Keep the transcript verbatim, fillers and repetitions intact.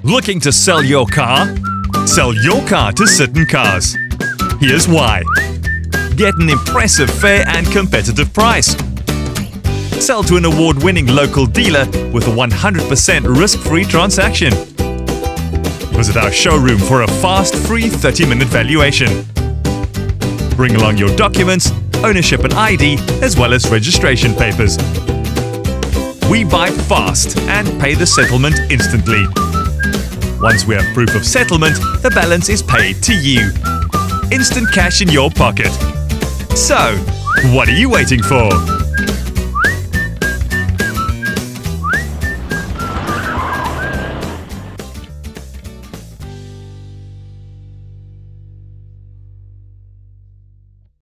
Looking to sell your car? Sell your car to Citton Cars. Here's why. Get an impressive fair and competitive price. Sell to an award-winning local dealer with a one hundred percent risk-free transaction. Visit our showroom for a fast, free thirty minute valuation. Bring along your documents, ownership and I D, as well as registration papers. We buy fast and pay the settlement instantly. Once we have proof of settlement, the balance is paid to you. Instant cash in your pocket. So, what are you waiting for?